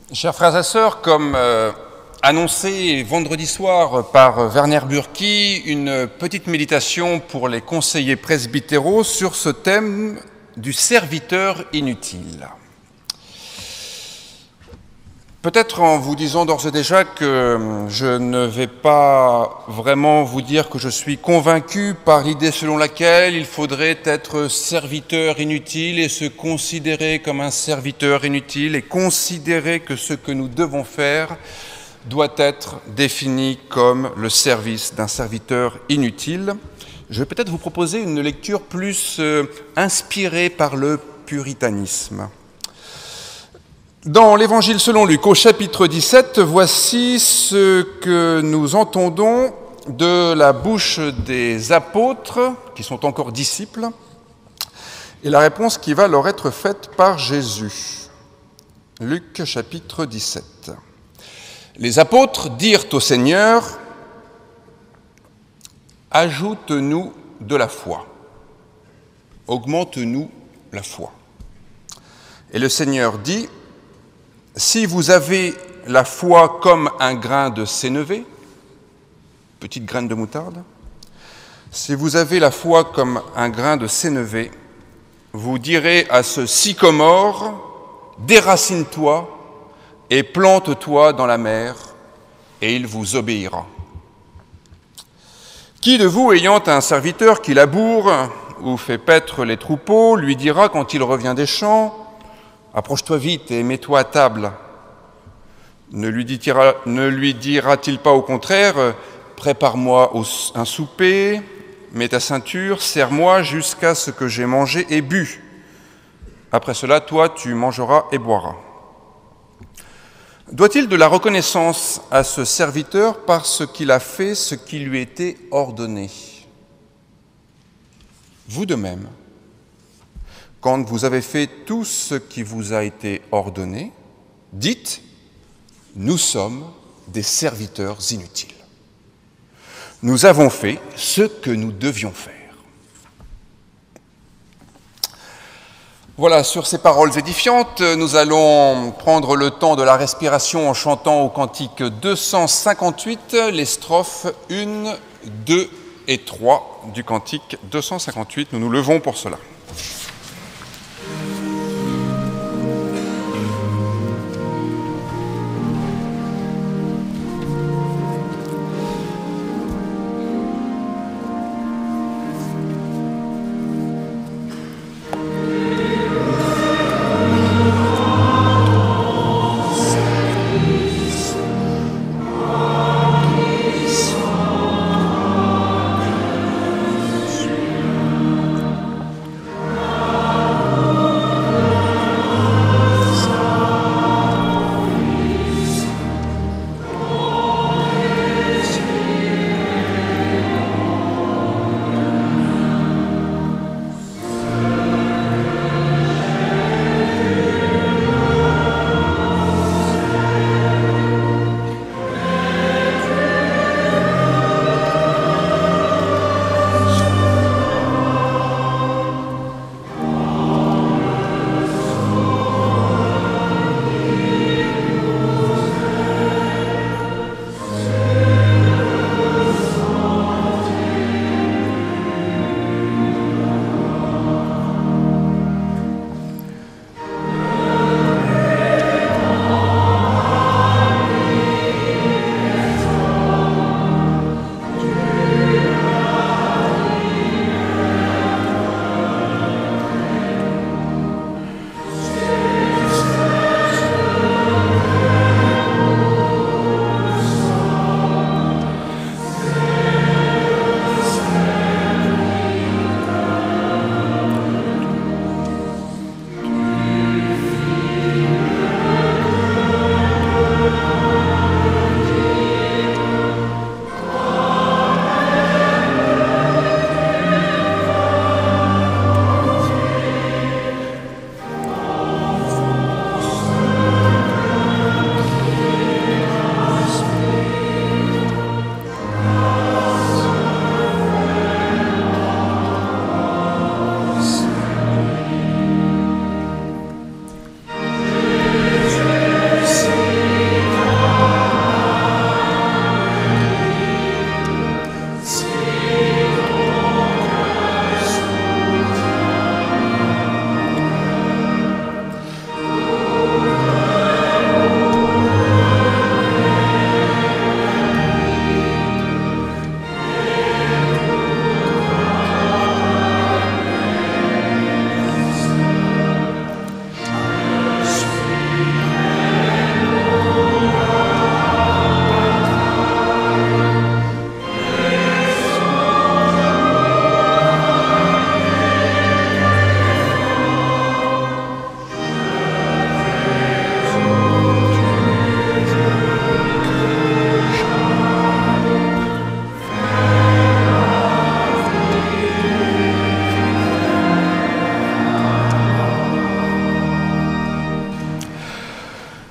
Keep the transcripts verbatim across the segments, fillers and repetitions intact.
Chers frères et sœurs, comme euh, annoncé vendredi soir par Werner Burki, une petite méditation pour les conseillers presbytéraux sur ce thème du serviteur inutile. Peut-être en vous disant d'ores et déjà que je ne vais pas vraiment vous dire que je suis convaincu par l'idée selon laquelle il faudrait être serviteur inutile et se considérer comme un serviteur inutile et considérer que ce que nous devons faire doit être défini comme le service d'un serviteur inutile. Je vais peut-être vous proposer une lecture plus euh, inspirée par le puritanisme. Dans l'Évangile selon Luc, au chapitre dix-sept, voici ce que nous entendons de la bouche des apôtres, qui sont encore disciples, et la réponse qui va leur être faite par Jésus. Luc, chapitre dix-sept. Les apôtres dirent au Seigneur, « Ajoute-nous de la foi, augmente-nous la foi. » Et le Seigneur dit, si vous avez la foi comme un grain de sénévé, petite graine de moutarde, si vous avez la foi comme un grain de sénévé, vous direz à ce sycomore, déracine-toi et plante-toi dans la mer, et il vous obéira. Qui de vous, ayant un serviteur qui laboure ou fait paître les troupeaux, lui dira quand il revient des champs, approche-toi vite et mets-toi à table. Ne lui, dira, ne lui dira-t-il pas au contraire, prépare-moi un souper, mets ta ceinture, serre-moi jusqu'à ce que j'ai mangé et bu. Après cela, toi, tu mangeras et boiras. Doit-il de la reconnaissance à ce serviteur parce qu'il a fait ce qui lui était ordonné? Vous de même, quand vous avez fait tout ce qui vous a été ordonné, dites, nous sommes des serviteurs inutiles. Nous avons fait ce que nous devions faire. Voilà, sur ces paroles édifiantes, nous allons prendre le temps de la respiration en chantant au cantique deux cent cinquante-huit, les strophes un, deux et trois du cantique deux cent cinquante-huit. Nous nous levons pour cela.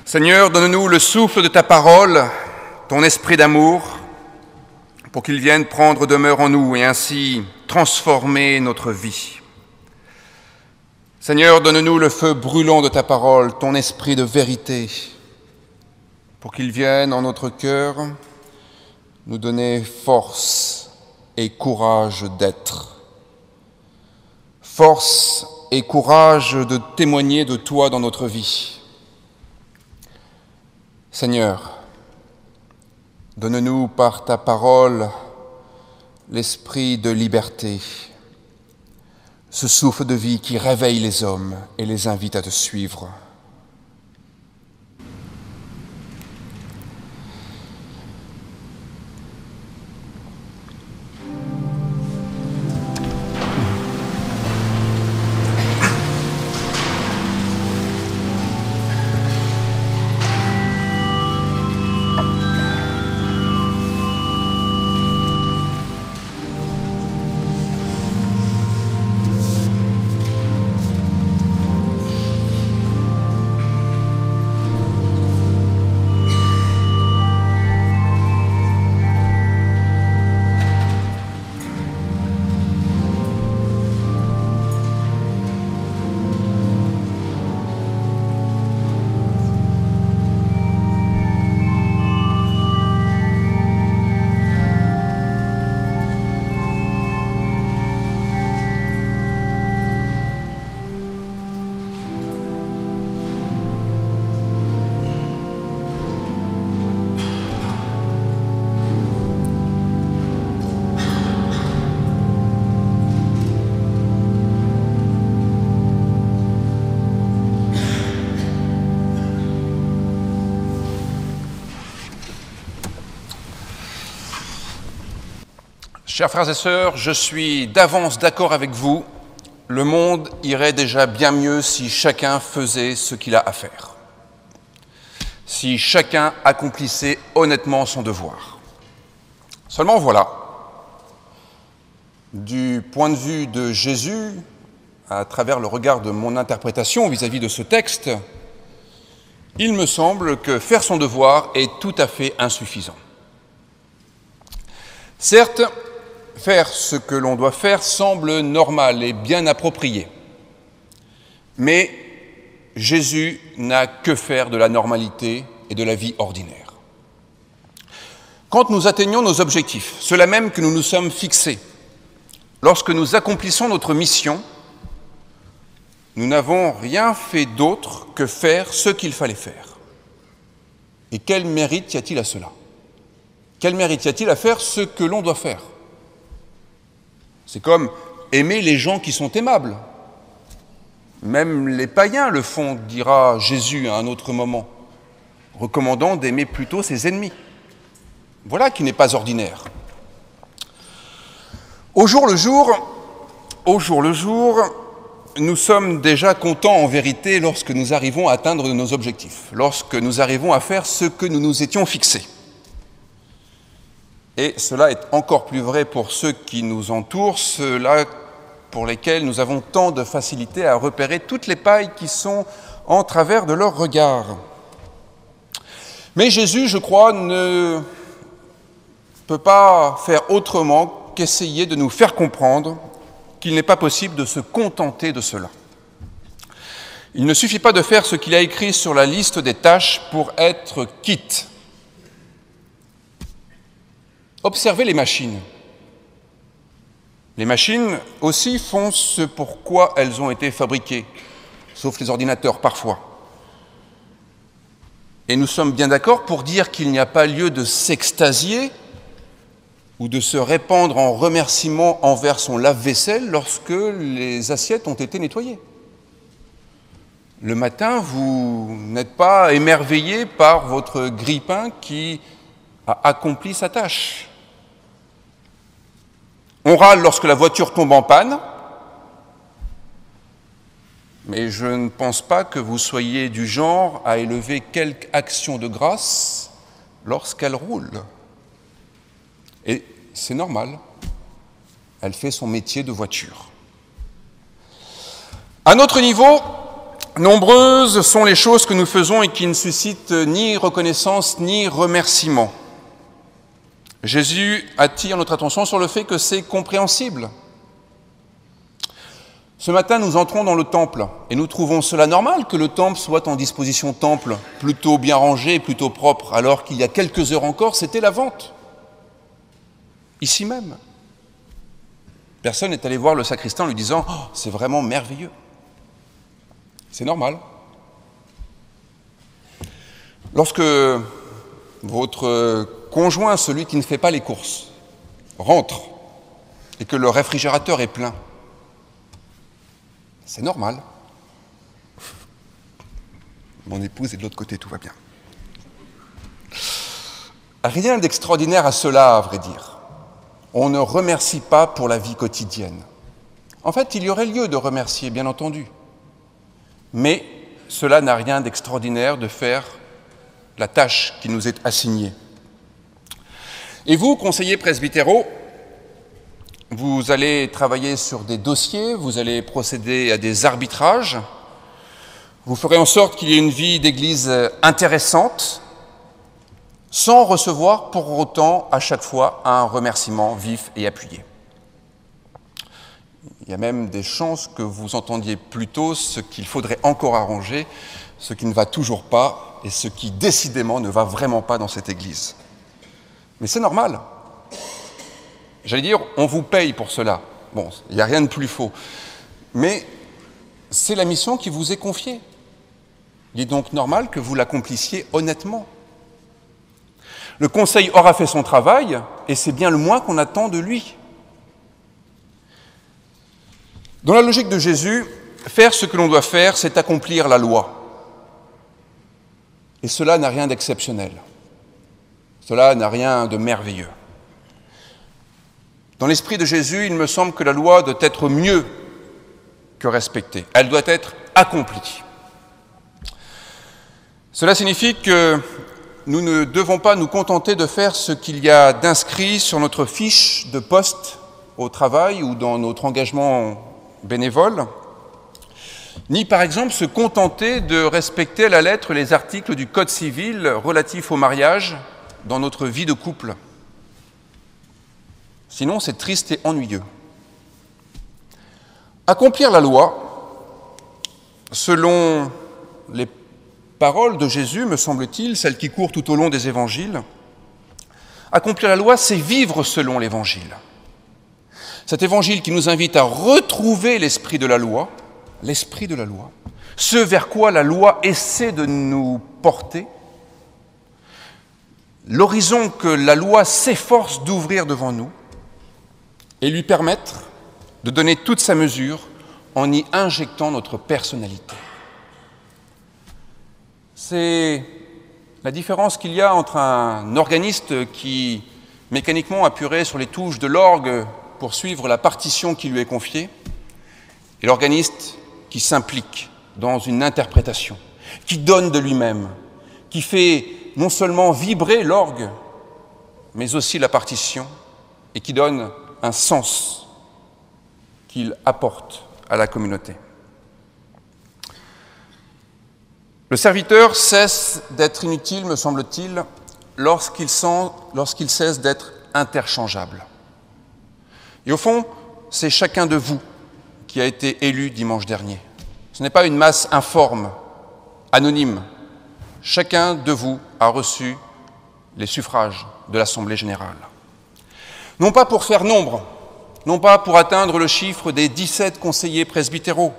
Seigneur, donne-nous le souffle de ta parole, ton esprit d'amour, pour qu'il vienne prendre demeure en nous et ainsi transformer notre vie. Seigneur, donne-nous le feu brûlant de ta parole, ton esprit de vérité, pour qu'il vienne en notre cœur nous donner force et courage d'être. Force et courage de témoigner de toi dans notre vie. Seigneur, donne-nous par ta parole l'esprit de liberté, ce souffle de vie qui réveille les hommes et les invite à te suivre. Chers frères et sœurs, je suis d'avance d'accord avec vous, le monde irait déjà bien mieux si chacun faisait ce qu'il a à faire, si chacun accomplissait honnêtement son devoir. Seulement voilà, du point de vue de Jésus, à travers le regard de mon interprétation vis-à-vis de ce texte, il me semble que faire son devoir est tout à fait insuffisant. Certes, faire ce que l'on doit faire semble normal et bien approprié. Mais Jésus n'a que faire de la normalité et de la vie ordinaire. Quand nous atteignons nos objectifs, ceux-là même que nous nous sommes fixés, lorsque nous accomplissons notre mission, nous n'avons rien fait d'autre que faire ce qu'il fallait faire. Et quel mérite y a-t-il à cela? Quel mérite y a-t-il à faire ce que l'on doit faire? C'est comme aimer les gens qui sont aimables. Même les païens le font, dira Jésus à un autre moment, recommandant d'aimer plutôt ses ennemis. Voilà qui n'est pas ordinaire. Au jour le jour, au jour le jour, nous sommes déjà contents en vérité lorsque nous arrivons à atteindre nos objectifs, lorsque nous arrivons à faire ce que nous nous étions fixés. Et cela est encore plus vrai pour ceux qui nous entourent, ceux-là pour lesquels nous avons tant de facilité à repérer toutes les pailles qui sont en travers de leur regard. Mais Jésus, je crois, ne peut pas faire autrement qu'essayer de nous faire comprendre qu'il n'est pas possible de se contenter de cela. Il ne suffit pas de faire ce qu'il a écrit sur la liste des tâches pour être quitte. Observez les machines. Les machines aussi font ce pour quoi elles ont été fabriquées, sauf les ordinateurs parfois. Et nous sommes bien d'accord pour dire qu'il n'y a pas lieu de s'extasier ou de se répandre en remerciements envers son lave-vaisselle lorsque les assiettes ont été nettoyées. Le matin, vous n'êtes pas émerveillé par votre grille-pain qui a accompli sa tâche. On râle lorsque la voiture tombe en panne, mais je ne pense pas que vous soyez du genre à élever quelque action de grâce lorsqu'elle roule. Et c'est normal, elle fait son métier de voiture. À notre niveau, Nombreuses sont les choses que nous faisons et qui ne suscitent ni reconnaissance ni remerciement. Jésus attire notre attention sur le fait que c'est compréhensible. Ce matin, nous entrons dans le temple et nous trouvons cela normal que le temple soit en disposition temple, plutôt bien rangé et plutôt propre, alors qu'il y a quelques heures encore, c'était la vente. Ici même. Personne n'est allé voir le sacristain en lui disant « Oh, c'est vraiment merveilleux ». C'est normal. Lorsque votre conjoint, celui qui ne fait pas les courses, rentre et que le réfrigérateur est plein, c'est normal. Mon épouse est de l'autre côté, tout va bien. Rien d'extraordinaire à cela, à vrai dire. On ne remercie pas pour la vie quotidienne. En fait, il y aurait lieu de remercier, bien entendu. Mais cela n'a rien d'extraordinaire de faire la tâche qui nous est assignée. Et vous, conseillers presbytéraux, vous allez travailler sur des dossiers, vous allez procéder à des arbitrages, vous ferez en sorte qu'il y ait une vie d'église intéressante, sans recevoir pour autant à chaque fois un remerciement vif et appuyé. Il y a même des chances que vous entendiez plutôt ce qu'il faudrait encore arranger, ce qui ne va toujours pas et ce qui décidément ne va vraiment pas dans cette église. Mais c'est normal. J'allais dire, on vous paye pour cela. Bon, il n'y a rien de plus faux. Mais c'est la mission qui vous est confiée. Il est donc normal que vous l'accomplissiez honnêtement. Le conseil aura fait son travail et c'est bien le moins qu'on attend de lui. Dans la logique de Jésus, faire ce que l'on doit faire, c'est accomplir la loi. Et cela n'a rien d'exceptionnel. Cela n'a rien de merveilleux. Dans l'esprit de Jésus, il me semble que la loi doit être mieux que respectée. Elle doit être accomplie. Cela signifie que nous ne devons pas nous contenter de faire ce qu'il y a d'inscrit sur notre fiche de poste au travail ou dans notre engagement bénévole, ni par exemple se contenter de respecter à la lettre les articles du Code civil relatifs au mariage dans notre vie de couple. Sinon, c'est triste et ennuyeux. Accomplir la loi, selon les paroles de Jésus, me semble-t-il, celles qui courent tout au long des évangiles, accomplir la loi, c'est vivre selon l'évangile. Cet évangile qui nous invite à retrouver l'esprit de la loi, l'esprit de la loi, ce vers quoi la loi essaie de nous porter, l'horizon que la loi s'efforce d'ouvrir devant nous et lui permettre de donner toute sa mesure en y injectant notre personnalité. C'est la différence qu'il y a entre un organiste qui mécaniquement appuierait sur les touches de l'orgue pour suivre la partition qui lui est confiée, et l'organiste qui s'implique dans une interprétation, qui donne de lui-même, qui fait non seulement vibrer l'orgue, mais aussi la partition, et qui donne un sens qu'il apporte à la communauté. Le serviteur cesse d'être inutile, me semble-t-il, lorsqu'il sent, lorsqu'il cesse d'être interchangeable. Et au fond, c'est chacun de vous qui a été élu dimanche dernier. Ce n'est pas une masse informe, anonyme. Chacun de vous a reçu les suffrages de l'Assemblée générale. Non pas pour faire nombre, non pas pour atteindre le chiffre des dix-sept conseillers presbytéraux,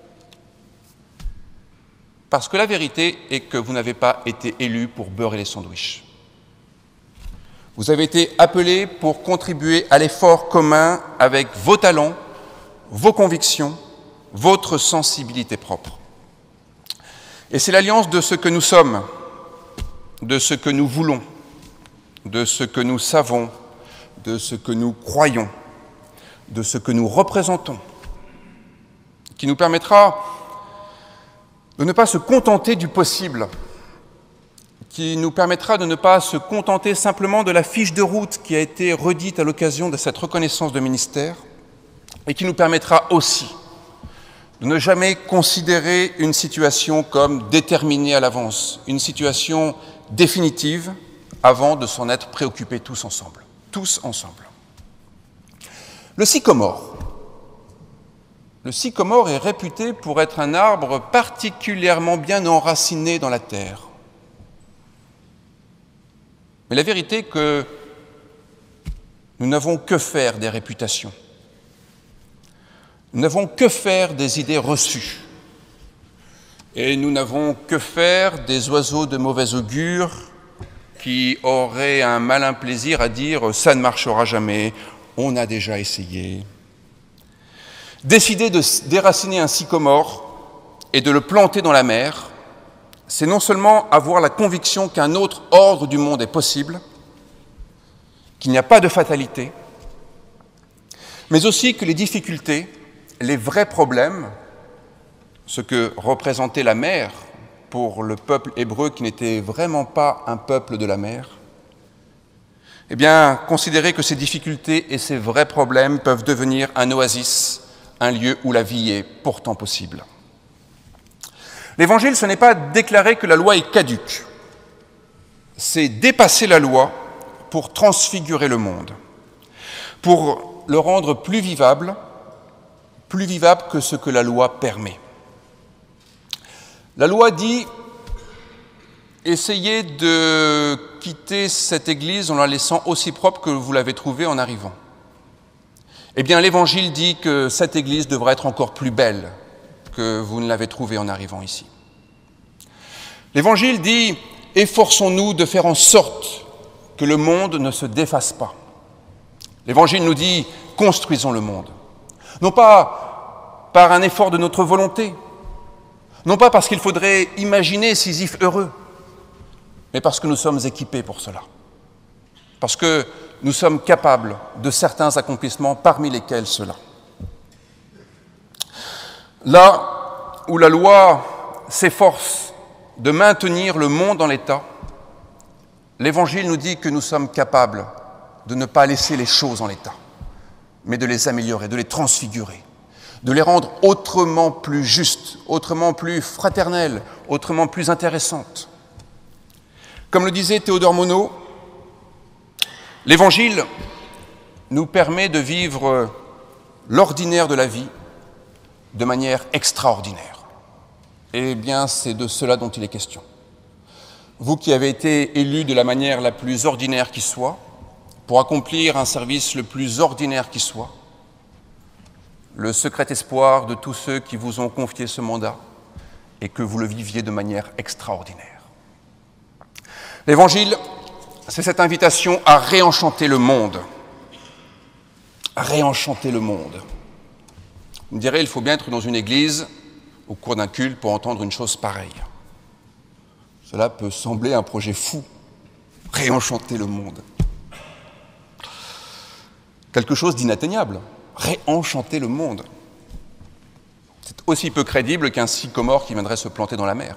parce que la vérité est que vous n'avez pas été élus pour beurrer les sandwichs. Vous avez été appelés pour contribuer à l'effort commun avec vos talents, vos convictions, votre sensibilité propre. Et c'est l'alliance de ce que nous sommes, de ce que nous voulons, de ce que nous savons, de ce que nous croyons, de ce que nous représentons, qui nous permettra de ne pas se contenter du possible, qui nous permettra de ne pas se contenter simplement de la fiche de route qui a été redite à l'occasion de cette reconnaissance de ministère, et qui nous permettra aussi de ne jamais considérer une situation comme déterminée à l'avance, une situation définitive, avant de s'en être préoccupés tous ensemble. Tous ensemble. Le sycomore. Le sycomore est réputé pour être un arbre particulièrement bien enraciné dans la terre. Mais la vérité est que nous n'avons que faire des réputations. Nous n'avons que faire des idées reçues. Et nous n'avons que faire des oiseaux de mauvais augure qui auraient un malin plaisir à dire « ça ne marchera jamais, on a déjà essayé ». Décider de déraciner un sycomore et de le planter dans la mer, c'est non seulement avoir la conviction qu'un autre ordre du monde est possible, qu'il n'y a pas de fatalité, mais aussi que les difficultés, les vrais problèmes, ce que représentait la mer pour le peuple hébreu qui n'était vraiment pas un peuple de la mer, eh bien, considérer que ces difficultés et ces vrais problèmes peuvent devenir un oasis, un lieu où la vie est pourtant possible. L'Évangile, ce n'est pas déclarer que la loi est caduque, c'est dépasser la loi pour transfigurer le monde, pour le rendre plus vivable, plus vivable que ce que la loi permet. La loi dit « essayez de quitter cette église en la laissant aussi propre que vous l'avez trouvée en arrivant ». Eh bien, l'Évangile dit que cette église devra être encore plus belle que vous ne l'avez trouvée en arrivant ici. L'Évangile dit « efforçons-nous de faire en sorte que le monde ne se défasse pas ». L'Évangile nous dit « construisons le monde ». Non pas par un effort de notre volonté, non pas parce qu'il faudrait imaginer Sisyphe heureux, mais parce que nous sommes équipés pour cela. Parce que nous sommes capables de certains accomplissements, parmi lesquels cela. Là où la loi s'efforce de maintenir le monde en état, l'Évangile nous dit que nous sommes capables de ne pas laisser les choses en l'état, mais de les améliorer, de les transfigurer, de les rendre autrement plus justes, autrement plus fraternelles, autrement plus intéressantes. Comme le disait Théodore Monod, l'Évangile nous permet de vivre l'ordinaire de la vie de manière extraordinaire. Eh bien, c'est de cela dont il est question. Vous qui avez été élus de la manière la plus ordinaire qui soit, pour accomplir un service le plus ordinaire qui soit, le secret espoir de tous ceux qui vous ont confié ce mandat et que vous le viviez de manière extraordinaire. L'Évangile, c'est cette invitation à réenchanter le monde. À réenchanter le monde. Vous me direz, il faut bien être dans une église au cours d'un culte pour entendre une chose pareille. Cela peut sembler un projet fou. Réenchanter le monde. Quelque chose d'inatteignable. Réenchanter le monde. C'est aussi peu crédible qu'un sycomore qui viendrait se planter dans la mer.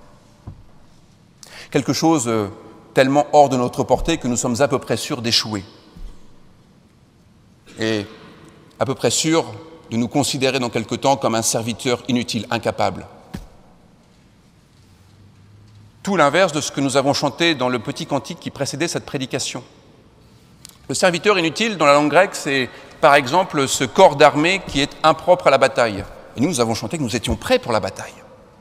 Quelque chose tellement hors de notre portée que nous sommes à peu près sûrs d'échouer. Et à peu près sûrs de nous considérer dans quelque temps comme un serviteur inutile, incapable. Tout l'inverse de ce que nous avons chanté dans le petit cantique qui précédait cette prédication. Le serviteur inutile, dans la langue grecque, c'est par exemple ce corps d'armée qui est impropre à la bataille. Et nous, nous avons chanté que nous étions prêts pour la bataille.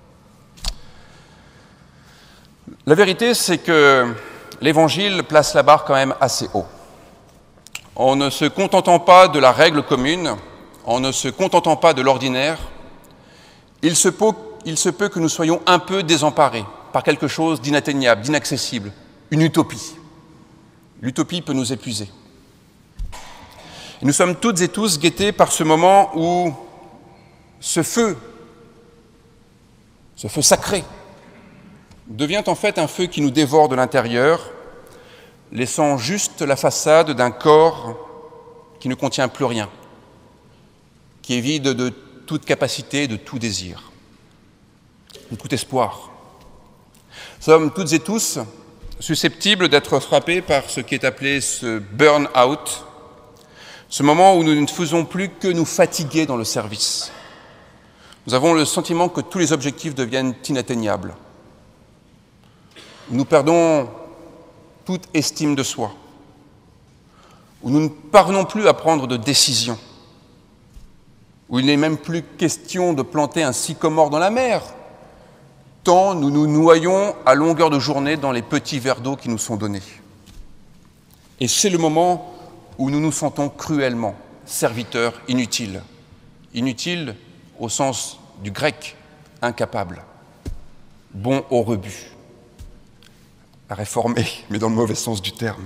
La vérité, c'est que l'Évangile place la barre quand même assez haut. En ne se contentant pas de la règle commune, en ne se contentant pas de l'ordinaire, il se peut, il se peut que nous soyons un peu désemparés par quelque chose d'inatteignable, d'inaccessible, une utopie. L'utopie peut nous épuiser. Et nous sommes toutes et tous guettés par ce moment où ce feu, ce feu sacré, devient en fait un feu qui nous dévore de l'intérieur, laissant juste la façade d'un corps qui ne contient plus rien, qui est vide de toute capacité, de tout désir, de tout espoir. Nous sommes toutes et tous susceptibles d'être frappés par ce qui est appelé ce burn-out, ce moment où nous ne faisons plus que nous fatiguer dans le service, Nous avons le sentiment que tous les objectifs deviennent inatteignables. Nous perdons toute estime de soi, où nous ne parvenons plus à prendre de décisions, où il n'est même plus question de planter un sycomore dans la mer, tant nous nous noyons à longueur de journée dans les petits verres d'eau qui nous sont donnés. Et c'est le moment où nous nous sentons cruellement serviteurs inutiles. Inutiles au sens du grec, incapable, bon au rebut, à réformer, mais dans le mauvais sens du terme.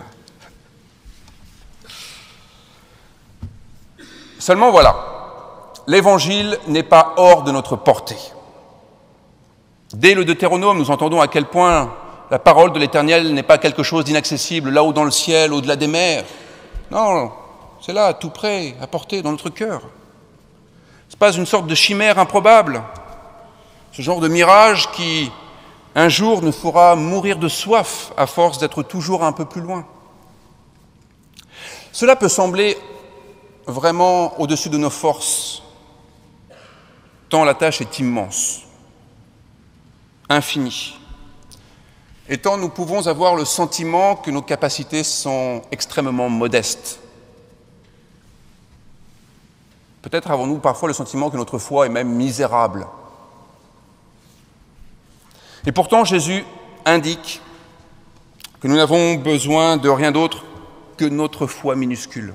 Seulement voilà, l'Évangile n'est pas hors de notre portée. Dès le Deutéronome, nous entendons à quel point la parole de l'Éternel n'est pas quelque chose d'inaccessible, là-haut dans le ciel, au-delà des mers. Non, c'est là, tout près, à portée, dans notre cœur. Ce n'est pas une sorte de chimère improbable, ce genre de mirage qui, un jour, nous fera mourir de soif à force d'être toujours un peu plus loin. Cela peut sembler vraiment au-dessus de nos forces, tant la tâche est immense, infinie, et tant nous pouvons avoir le sentiment que nos capacités sont extrêmement modestes. Peut-être avons-nous parfois le sentiment que notre foi est même misérable. Et pourtant, Jésus indique que nous n'avons besoin de rien d'autre que notre foi minuscule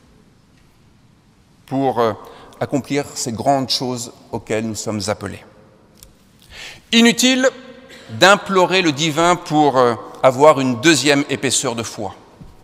pour accomplir ces grandes choses auxquelles nous sommes appelés. Inutile d'implorer le divin pour avoir une deuxième épaisseur de foi.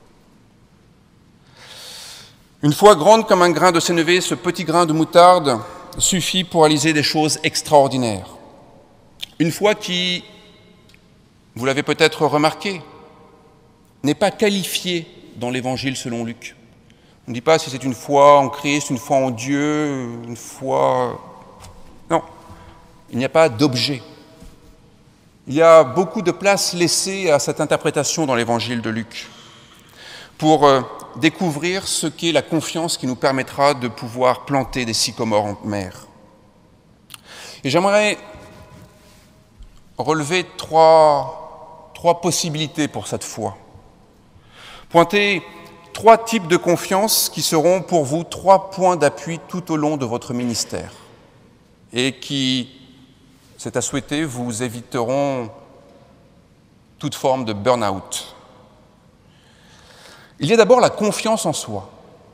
Une foi grande comme un grain de sénévé, ce petit grain de moutarde suffit pour réaliser des choses extraordinaires. Une foi qui, vous l'avez peut-être remarqué, n'est pas qualifiée dans l'Évangile selon Luc. On ne dit pas si c'est une foi en Christ, une foi en Dieu, une foi... Non, il n'y a pas d'objet. Il y a beaucoup de place laissée à cette interprétation dans l'Évangile de Luc pour euh, découvrir ce qu'est la confiance qui nous permettra de pouvoir planter des sycomores en mer. Et j'aimerais relever trois, trois possibilités pour cette foi. Pointer trois types de confiance qui seront pour vous trois points d'appui tout au long de votre ministère et qui, c'est à souhaiter, vous éviteront toute forme de burn-out. Il y a d'abord la confiance en soi.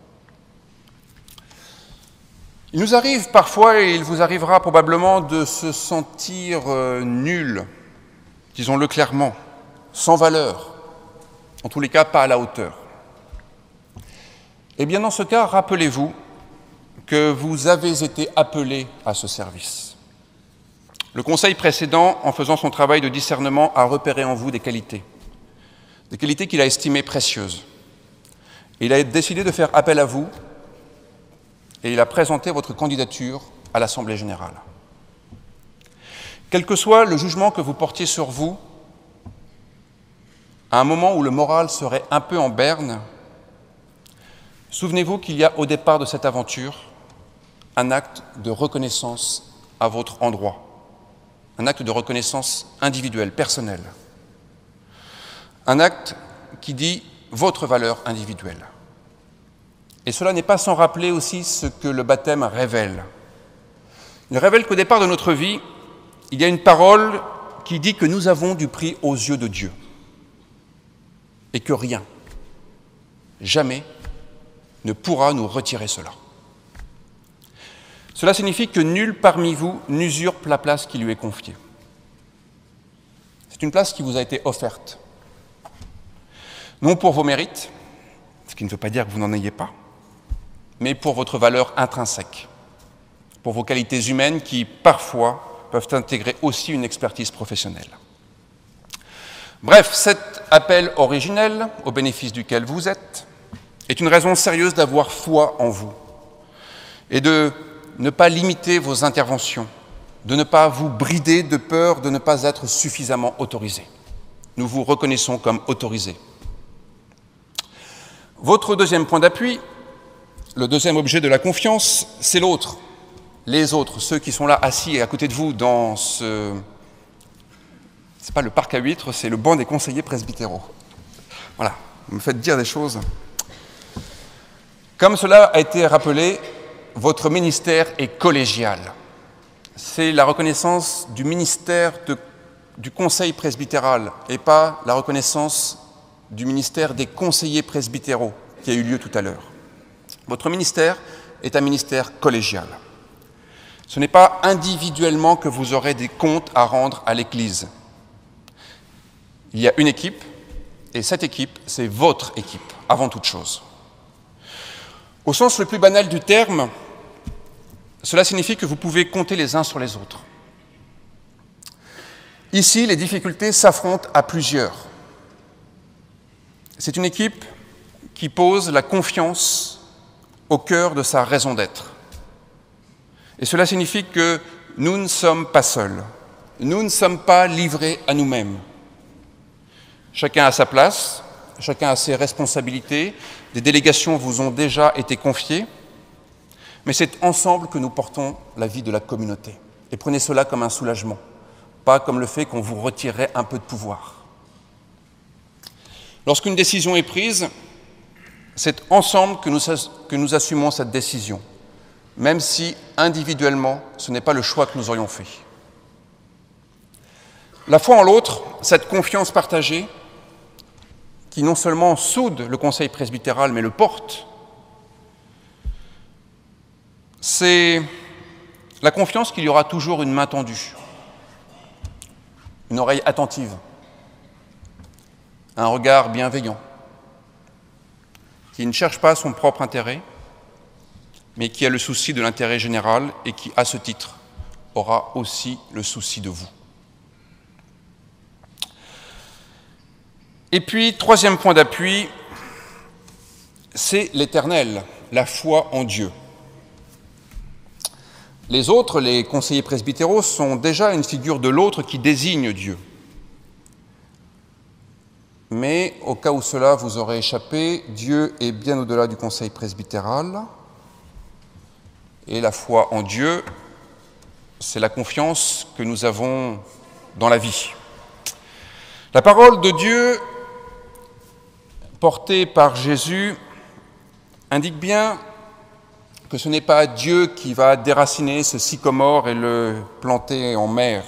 Il nous arrive parfois, et il vous arrivera probablement, de se sentir euh, nul, disons-le clairement, sans valeur, en tous les cas pas à la hauteur. Eh bien, dans ce cas, rappelez-vous que vous avez été appelé à ce service. Le conseil précédent, en faisant son travail de discernement, a repéré en vous des qualités, des qualités qu'il a estimées précieuses. Et il a décidé de faire appel à vous et il a présenté votre candidature à l'Assemblée générale. Quel que soit le jugement que vous portiez sur vous, à un moment où le moral serait un peu en berne, souvenez-vous qu'il y a au départ de cette aventure un acte de reconnaissance à votre endroit, un acte de reconnaissance individuelle, personnelle, un acte qui dit votre valeur individuelle. Et cela n'est pas sans rappeler aussi ce que le baptême révèle. Il révèle qu'au départ de notre vie, il y a une parole qui dit que nous avons du prix aux yeux de Dieu et que rien, jamais, ne pourra nous retirer cela. Cela signifie que nul parmi vous n'usurpe la place qui lui est confiée. C'est une place qui vous a été offerte. Non pour vos mérites, ce qui ne veut pas dire que vous n'en ayez pas, mais pour votre valeur intrinsèque, pour vos qualités humaines qui, parfois, peuvent intégrer aussi une expertise professionnelle. Bref, cet appel originel, au bénéfice duquel vous êtes, est une raison sérieuse d'avoir foi en vous et de ne pas limiter vos interventions, de ne pas vous brider de peur de ne pas être suffisamment autorisé. Nous vous reconnaissons comme autorisé. Votre deuxième point d'appui, le deuxième objet de la confiance, c'est l'autre. les autres, ceux qui sont là assis à côté de vous dans ce... C'est pas le parc à huîtres, c'est le banc des conseillers presbytéraux. Voilà, vous me faites dire des choses. Comme cela a été rappelé, votre ministère est collégial. C'est la reconnaissance du ministère de, du conseil presbytéral et pas la reconnaissance du ministère des conseillers presbytéraux qui a eu lieu tout à l'heure. Votre ministère est un ministère collégial. Ce n'est pas individuellement que vous aurez des comptes à rendre à l'Église. Il y a une équipe, et cette équipe, c'est votre équipe, avant toute chose. Au sens le plus banal du terme, cela signifie que vous pouvez compter les uns sur les autres. Ici, les difficultés s'affrontent à plusieurs. C'est une équipe qui pose la confiance au cœur de sa raison d'être. Et cela signifie que nous ne sommes pas seuls. Nous ne sommes pas livrés à nous-mêmes. Chacun a sa place, chacun a ses responsabilités. Des délégations vous ont déjà été confiées. Mais c'est ensemble que nous portons la vie de la communauté. Et prenez cela comme un soulagement, pas comme le fait qu'on vous retirerait un peu de pouvoir. Lorsqu'une décision est prise, c'est ensemble que nous, que nous assumons cette décision, même si individuellement, ce n'est pas le choix que nous aurions fait. La foi en l'autre, cette confiance partagée, qui non seulement soude le conseil presbytéral, mais le porte, c'est la confiance qu'il y aura toujours une main tendue, une oreille attentive, un regard bienveillant, qui ne cherche pas son propre intérêt, mais qui a le souci de l'intérêt général et qui, à ce titre, aura aussi le souci de vous. Et puis, troisième point d'appui, c'est l'éternel, la foi en Dieu. Les autres, les conseillers presbytéraux, sont déjà une figure de l'autre qui désigne Dieu. Mais, au cas où cela vous aurait échappé, Dieu est bien au-delà du conseil presbytéral. Et la foi en Dieu, c'est la confiance que nous avons dans la vie. La parole de Dieu, portée par Jésus, indique bien que ce n'est pas Dieu qui va déraciner ce sycomore et le planter en mer.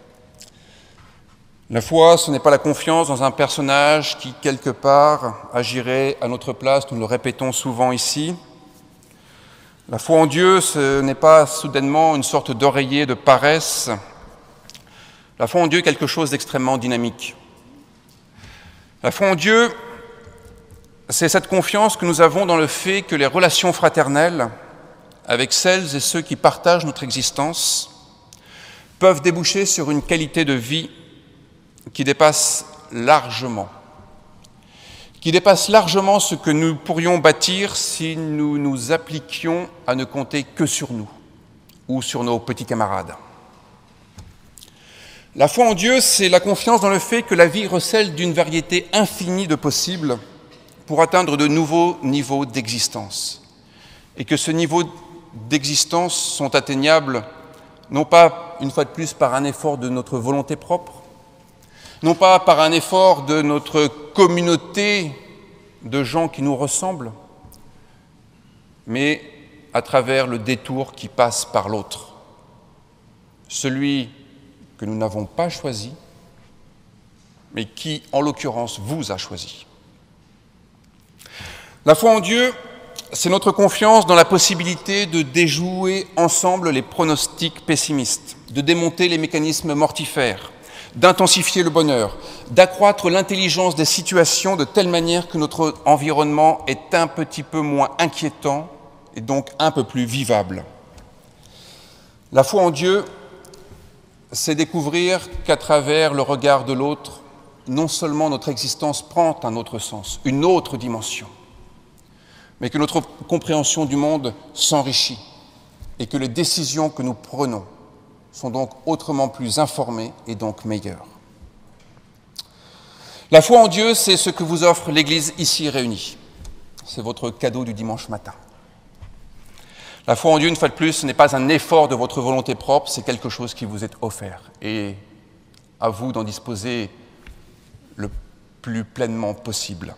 La foi, ce n'est pas la confiance dans un personnage qui, quelque part, agirait à notre place, nous le répétons souvent ici. La foi en Dieu, ce n'est pas soudainement une sorte d'oreiller de paresse. La foi en Dieu est quelque chose d'extrêmement dynamique. La foi en Dieu, c'est cette confiance que nous avons dans le fait que les relations fraternelles avec celles et ceux qui partagent notre existence peuvent déboucher sur une qualité de vie qui dépasse largement, qui dépasse largement ce que nous pourrions bâtir si nous nous appliquions à ne compter que sur nous ou sur nos petits camarades. La foi en Dieu, c'est la confiance dans le fait que la vie recèle d'une variété infinie de possibles pour atteindre de nouveaux niveaux d'existence. Et que ce niveau d'existence sont atteignables non pas, une fois de plus, par un effort de notre volonté propre, non pas par un effort de notre communauté de gens qui nous ressemblent, mais à travers le détour qui passe par l'autre, celui que nous n'avons pas choisi, mais qui, en l'occurrence, vous a choisi. La foi en Dieu, c'est notre confiance dans la possibilité de déjouer ensemble les pronostics pessimistes, de démonter les mécanismes mortifères, d'intensifier le bonheur, d'accroître l'intelligence des situations de telle manière que notre environnement est un petit peu moins inquiétant et donc un peu plus vivable. La foi en Dieu, c'est découvrir qu'à travers le regard de l'autre, non seulement notre existence prend un autre sens, une autre dimension, mais que notre compréhension du monde s'enrichit et que les décisions que nous prenons sont donc autrement plus informées et donc meilleures. La foi en Dieu, c'est ce que vous offre l'Église ici réunie. C'est votre cadeau du dimanche matin. La foi en Dieu, une fois de plus, ce n'est pas un effort de votre volonté propre, c'est quelque chose qui vous est offert. Et à vous d'en disposer le plus pleinement possible.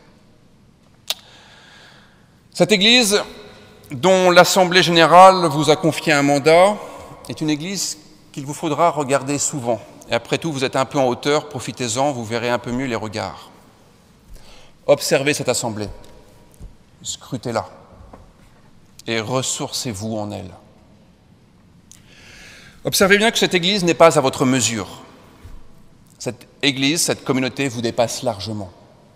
Cette Église, dont l'Assemblée générale vous a confié un mandat, est une Église qu'il vous faudra regarder souvent. Et après tout, vous êtes un peu en hauteur, profitez-en, vous verrez un peu mieux les regards. Observez cette Assemblée, scrutez-la et ressourcez-vous en elle. Observez bien que cette Église n'est pas à votre mesure. Cette Église, cette communauté vous dépasse largement.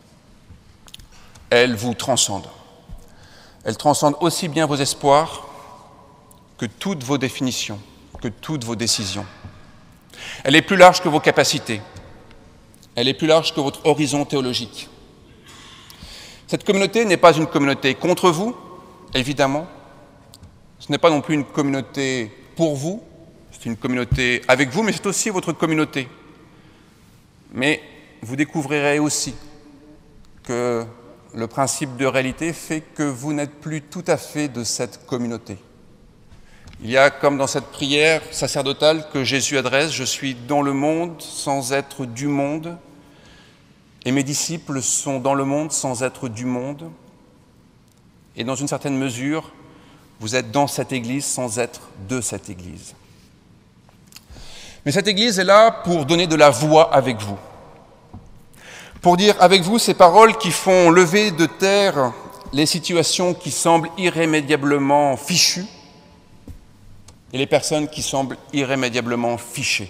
Elle vous transcende. Elle transcende aussi bien vos espoirs que toutes vos définitions, que toutes vos décisions. Elle est plus large que vos capacités. Elle est plus large que votre horizon théologique. Cette communauté n'est pas une communauté contre vous, évidemment. Ce n'est pas non plus une communauté pour vous. C'est une communauté avec vous, mais c'est aussi votre communauté. Mais vous découvrirez aussi que le principe de réalité fait que vous n'êtes plus tout à fait de cette communauté. Il y a, comme dans cette prière sacerdotale que Jésus adresse, « Je suis dans le monde sans être du monde, et mes disciples sont dans le monde sans être du monde. » Et dans une certaine mesure, vous êtes dans cette Église sans être de cette Église. Mais cette Église est là pour donner de la voix avec vous. Pour dire avec vous ces paroles qui font lever de terre les situations qui semblent irrémédiablement fichues et les personnes qui semblent irrémédiablement fichées.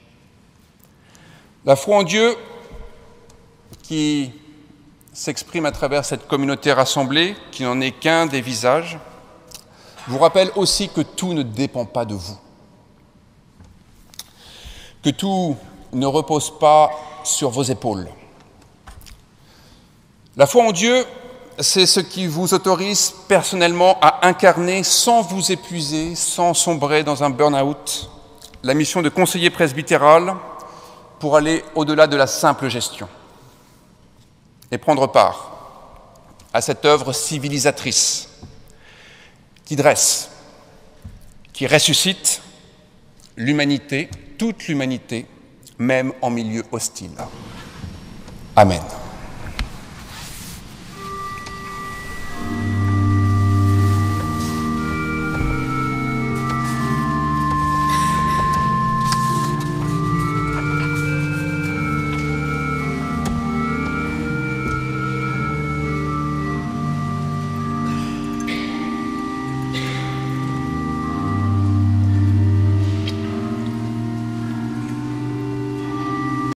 La foi en Dieu qui s'exprime à travers cette communauté rassemblée, qui n'en est qu'un des visages, vous rappelle aussi que tout ne dépend pas de vous, que tout ne repose pas sur vos épaules. La foi en Dieu, c'est ce qui vous autorise personnellement à incarner sans vous épuiser, sans sombrer dans un burn-out, la mission de conseiller presbytéral pour aller au-delà de la simple gestion et prendre part à cette œuvre civilisatrice qui dresse, qui ressuscite l'humanité, toute l'humanité, même en milieu hostile. Amen.